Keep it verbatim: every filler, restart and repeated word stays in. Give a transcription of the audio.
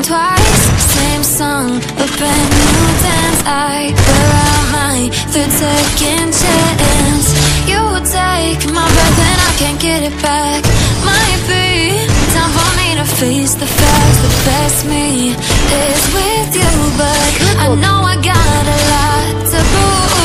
twice, same song, a brand new dance. I wear out my third second chance. You take my breath and I can't get it back. Might be time for me to face the facts. The best me is with you, but I know I got a lot to prove.